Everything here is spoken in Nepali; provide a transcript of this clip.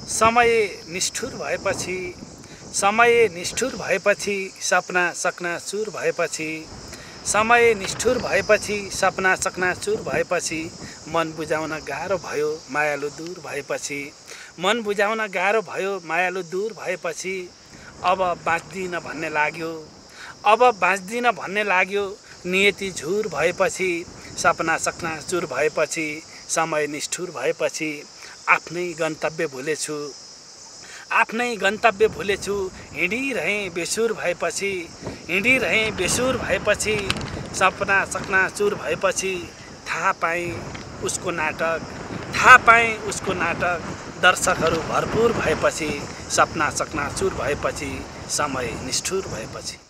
समय निष्ठुर भएपछि सपना चकनाचुर भएपछि समय निष्ठुर भएपछि सपना चकनाचुर भएपछि मन बुझाउन गाह्रो भयो मायालु दूर भएपछि मन बुझाउन गाह्रो भयो मायालु दूर भएपछि अब बाँच्दिन भन्ने लाग्यो नियति झुर भएपछि सपना चकनाचुर भएपछि समय निष्ठुर भएपछि आफ्नै गन्तव्य भुलेछु हिँडिरहेँ बेसुर भएपछि सपना चकनाचुर भएपछि थाहा पाएँ उसको नाटक दर्शकहरू भरपुर भएपछि सपना चकनाचुर भएपछि समय निष्ठुर भएपछि।